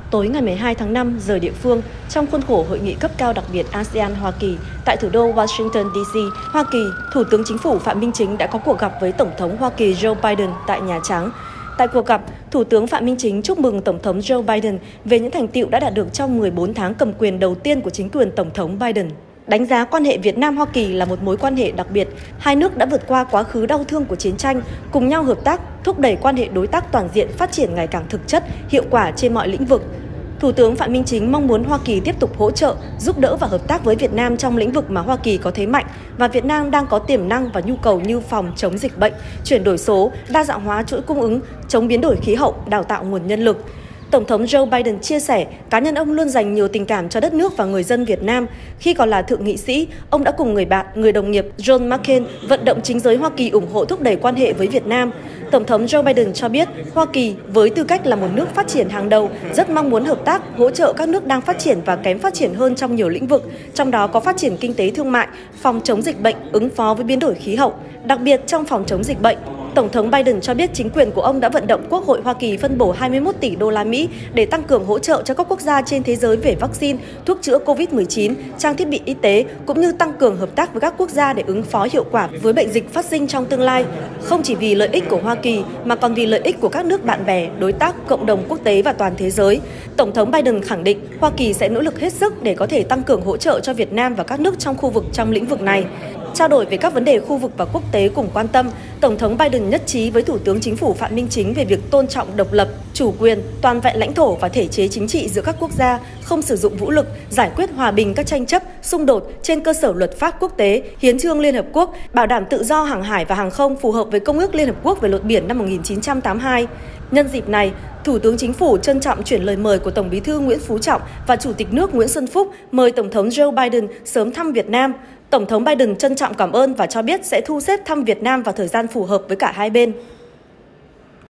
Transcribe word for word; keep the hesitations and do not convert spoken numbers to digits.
Tối ngày mười hai tháng năm giờ địa phương, trong khuôn khổ hội nghị cấp cao đặc biệt a sê an-Hoa Kỳ tại thủ đô Washington đê xê, Hoa Kỳ, Thủ tướng Chính phủ Phạm Minh Chính đã có cuộc gặp với Tổng thống Hoa Kỳ Joe Biden tại Nhà Trắng. Tại cuộc gặp, Thủ tướng Phạm Minh Chính chúc mừng Tổng thống Joe Biden về những thành tựu đã đạt được trong mười bốn tháng cầm quyền đầu tiên của chính quyền Tổng thống Biden. Đánh giá quan hệ Việt Nam-Hoa Kỳ là một mối quan hệ đặc biệt, hai nước đã vượt qua quá khứ đau thương của chiến tranh, cùng nhau hợp tác, thúc đẩy quan hệ đối tác toàn diện phát triển ngày càng thực chất, hiệu quả trên mọi lĩnh vực. Thủ tướng Phạm Minh Chính mong muốn Hoa Kỳ tiếp tục hỗ trợ, giúp đỡ và hợp tác với Việt Nam trong lĩnh vực mà Hoa Kỳ có thế mạnh và Việt Nam đang có tiềm năng và nhu cầu như phòng chống dịch bệnh, chuyển đổi số, đa dạng hóa chuỗi cung ứng, chống biến đổi khí hậu, đào tạo nguồn nhân lực. Tổng thống Joe Biden chia sẻ, cá nhân ông luôn dành nhiều tình cảm cho đất nước và người dân Việt Nam. Khi còn là thượng nghị sĩ, ông đã cùng người bạn, người đồng nghiệp John McCain vận động chính giới Hoa Kỳ ủng hộ thúc đẩy quan hệ với Việt Nam. Tổng thống Joe Biden cho biết, Hoa Kỳ với tư cách là một nước phát triển hàng đầu, rất mong muốn hợp tác, hỗ trợ các nước đang phát triển và kém phát triển hơn trong nhiều lĩnh vực, trong đó có phát triển kinh tế thương mại, phòng chống dịch bệnh, ứng phó với biến đổi khí hậu, đặc biệt trong phòng chống dịch bệnh. Tổng thống Biden cho biết chính quyền của ông đã vận động Quốc hội Hoa Kỳ phân bổ hai mươi mốt tỷ đô la Mỹ để tăng cường hỗ trợ cho các quốc gia trên thế giới về vaccine, thuốc chữa Covid mười chín, trang thiết bị y tế, cũng như tăng cường hợp tác với các quốc gia để ứng phó hiệu quả với bệnh dịch phát sinh trong tương lai, không chỉ vì lợi ích của Hoa Kỳ mà còn vì lợi ích của các nước bạn bè, đối tác, cộng đồng quốc tế và toàn thế giới. Tổng thống Biden khẳng định Hoa Kỳ sẽ nỗ lực hết sức để có thể tăng cường hỗ trợ cho Việt Nam và các nước trong khu vực trong lĩnh vực này. Trao đổi về các vấn đề khu vực và quốc tế cùng quan tâm, Tổng thống Biden nhất trí với Thủ tướng Chính phủ Phạm Minh Chính về việc tôn trọng độc lập, chủ quyền, toàn vẹn lãnh thổ và thể chế chính trị giữa các quốc gia, không sử dụng vũ lực, giải quyết hòa bình các tranh chấp, xung đột trên cơ sở luật pháp quốc tế, hiến chương Liên Hợp Quốc, bảo đảm tự do hàng hải và hàng không phù hợp với Công ước Liên Hợp Quốc về luật biển năm một nghìn chín trăm tám mươi hai. Nhân dịp này, Thủ tướng Chính phủ trân trọng chuyển lời mời của Tổng Bí thư Nguyễn Phú Trọng và Chủ tịch nước Nguyễn Xuân Phúc mời Tổng thống Joe Biden sớm thăm Việt Nam. Tổng thống Biden trân trọng cảm ơn và cho biết sẽ thu xếp thăm Việt Nam vào thời gian phù hợp với cả hai bên.